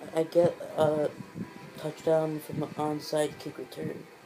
I get a touchdown from an onside kick return.